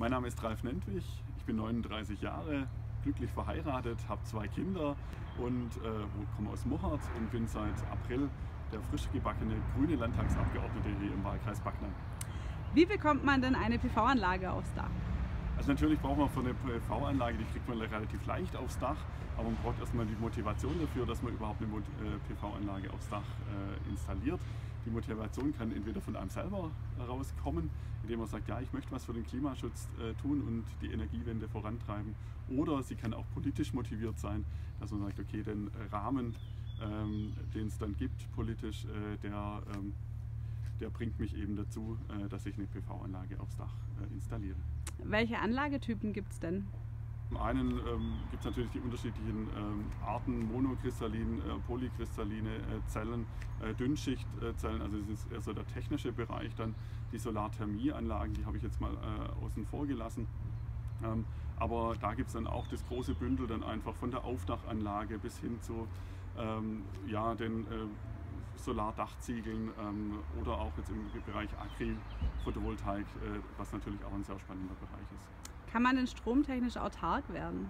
Mein Name ist Ralf Nentwich, ich bin 39 Jahre, glücklich verheiratet, habe 2 Kinder und komme aus Mochart und bin seit April der frisch gebackene grüne Landtagsabgeordnete hier im Wahlkreis Backnang. Wie bekommt man denn eine PV-Anlage aufs Dach? Also natürlich braucht man für eine PV-Anlage, die kriegt man relativ leicht aufs Dach, aber man braucht erstmal die Motivation dafür, dass man überhaupt eine PV-Anlage aufs Dach installiert. Die Motivation kann entweder von einem selber herauskommen, indem man sagt, ja, ich möchte was für den Klimaschutz tun und die Energiewende vorantreiben, oder sie kann auch politisch motiviert sein, dass man sagt, okay, den Rahmen, den es dann gibt politisch, der bringt mich eben dazu, dass ich eine PV-Anlage aufs Dach installiere. Welche Anlagetypen gibt es denn? Zum einen gibt es natürlich die unterschiedlichen Arten, monokristallin, polykristalline Zellen, Dünnschichtzellen, also das ist eher so der technische Bereich. Dann die Solarthermieanlagen, die habe ich jetzt mal außen vor gelassen. Aber da gibt es dann auch das große Bündel dann einfach von der Aufdachanlage bis hin zu den Solardachziegeln oder auch jetzt im Bereich Agri-Photovoltaik, was natürlich auch ein sehr spannender Bereich ist. Kann man denn stromtechnisch autark werden?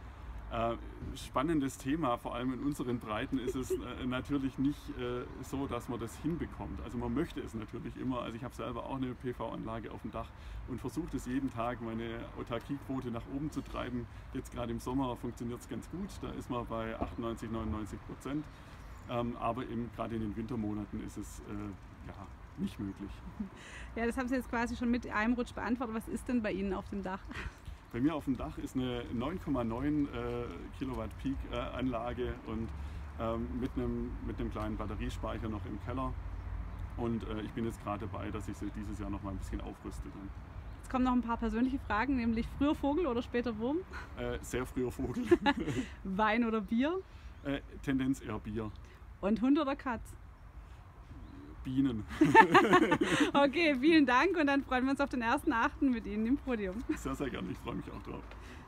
Spannendes Thema, vor allem in unseren Breiten ist es natürlich nicht so, dass man das hinbekommt. Also man möchte es natürlich immer. Also ich habe selber auch eine PV-Anlage auf dem Dach und versuche es jeden Tag, meine Autarkiequote nach oben zu treiben. Jetzt gerade im Sommer funktioniert es ganz gut, da ist man bei 98–99%. Aber gerade in den Wintermonaten ist es nicht möglich. Ja, das haben Sie jetzt quasi schon mit einem Rutsch beantwortet. Was ist denn bei Ihnen auf dem Dach? Bei mir auf dem Dach ist eine 9,9 Kilowatt Peak Anlage und mit einem kleinen Batteriespeicher noch im Keller. Und ich bin jetzt gerade dabei, dass ich sie dieses Jahr noch mal ein bisschen aufrüste. Dann. Jetzt kommen noch ein paar persönliche Fragen, nämlich früher Vogel oder später Wurm? Sehr früher Vogel. Wein oder Bier? Tendenz eher Bier. Und Hund oder Katz? Bienen. Okay, vielen Dank und dann freuen wir uns auf den 1.8. mit Ihnen im Podium. Sehr, sehr gerne. Ich freue mich auch drauf.